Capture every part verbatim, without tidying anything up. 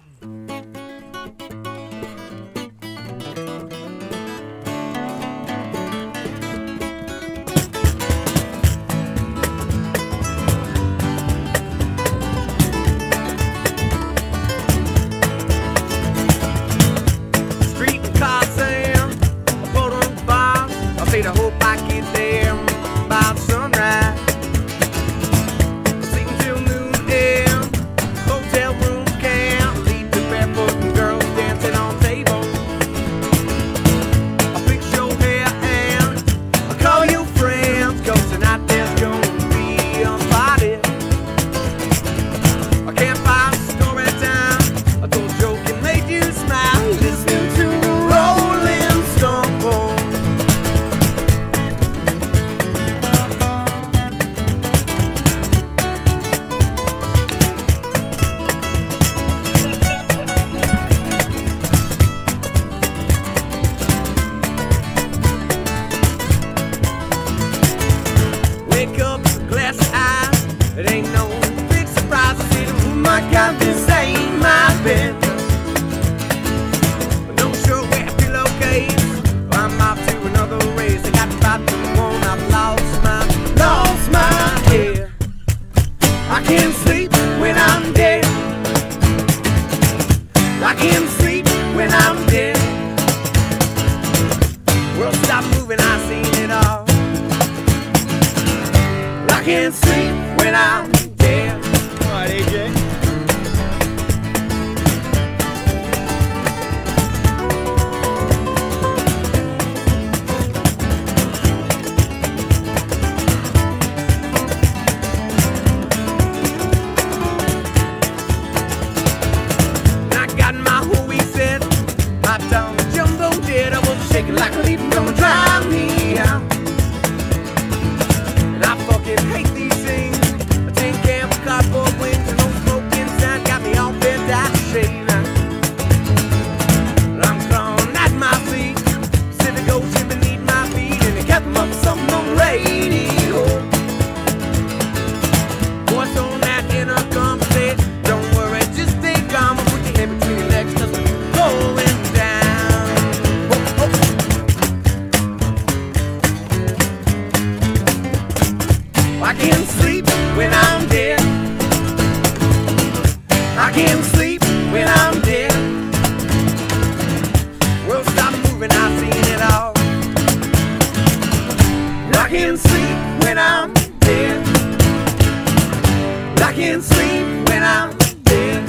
I hope I get there by sunrise. Sleep until noon a.m. Hotel room can't lead to barefoot and girls dancing on tables. I'll fix your hair and I'll call your friends, 'cause tonight there's gonna be a party. A campfire story time, a told joke and made you smile. Listening to the Rolling Stone. Wake up, glass of eyes. It ain't no big surprise to see them. Oh my God, this ain't my bed. No sure where pillowcase. I'm off to another race. I got about the one. I've lost my, lost my head. I can't sleep when I'm dead. I can't sleep when I'm dead. World stop moving, I seen it all. I can't sleep when I'm dead. All right, A J. I got my who he said. My tongue jumbo dead. I was shaking like a leaf, gonna drive me out. And I fucking hate these things. A tin can with cardboard wings and no smoke inside got me all bent out of shape now. I'm crawling at my feet, Pacific Ocean beneath my feet, and it kept them up something on the radio. Voice on that intercom said, don't worry, just stay calm and put your head between your legs, 'cause we're going down. Oh, oh. I can't sleep when I'm dead. I can't sleep when I'm dead. World stop moving, I've seen it all. I can't sleep when I'm dead. I can't sleep when I'm dead.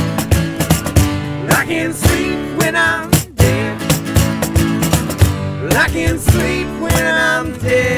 I can't sleep when I'm dead. I can't sleep when I'm dead.